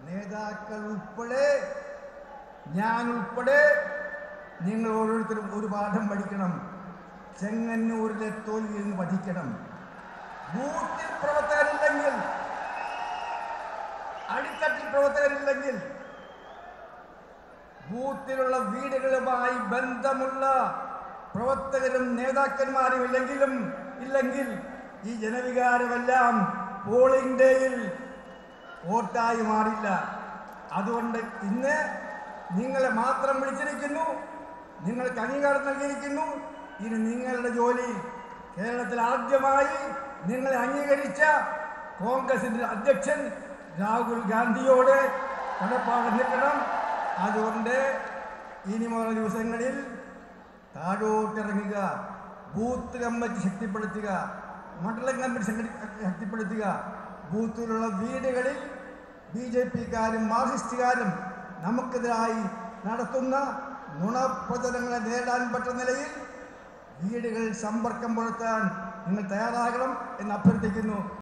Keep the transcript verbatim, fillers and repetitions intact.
നേതാക്കൾ ഉൾപ്പെടെ ഞാൻ ഉൾപ്പെടെ നിങ്ങൾ ഓരോരുത്തരും ഒരു പാഠം പഠിക്കണം. ചെങ്ങന്നൂരിലെ തോൽവിയിൽ നിന്ന് പഠിക്കണം. ബൂത്തിൽ പ്രവർത്തകരില്ലെങ്കിൽ, അടിത്തട്ടിൽ പ്രവർത്തകരില്ലെങ്കിൽ, ബൂത്തിലുള്ള വീടുകളുമായി ബന്ധമുള്ള പ്രവർത്തകരും നേതാക്കന്മാരും ഇല്ലെങ്കിലും ഇല്ലെങ്കിൽ ഈ ജനവികാരമെല്ലാം പോളിംഗ് ഡേയിൽ വോട്ടായി മാറില്ല. അതുകൊണ്ട് ഇന്ന് നിങ്ങളെ മാത്രം വിളിച്ചിരിക്കുന്നു, നിങ്ങൾക്ക് അംഗീകാരം നൽകിയിരിക്കുന്നു. ഇനി നിങ്ങളുടെ ജോലി കേരളത്തിൽ ആദ്യമായി നിങ്ങളെ അംഗീകരിച്ച കോൺഗ്രസിന്റെ അധ്യക്ഷൻ രാഹുൽ ഗാന്ധിയോട് കടപ്പാട് നിൽക്കണം. അതുകൊണ്ട് ഇനിമുള്ള ദിവസങ്ങളിൽ താഴോട്ടിറങ്ങുക, ബൂത്ത് കമ്മിറ്റി ശക്തിപ്പെടുത്തുക, മണ്ഡലം കമ്മിറ്റി ശക്തിപ്പെടുത്തുക. ബൂത്തിലുള്ള വീടുകളിൽ ബി ജെ പിക്കാരും മാർക്സിസ്റ്റുകാരും നമുക്കെതിരായി നടത്തുന്ന നുണപ്രചരണങ്ങളെ നേരിടാൻ പറ്റുന്ന നിലയിൽ വീടുകളിൽ സമ്പർക്കം പുലർത്താൻ നിങ്ങൾ തയ്യാറാകണം എന്ന് അഭ്യർത്ഥിക്കുന്നു.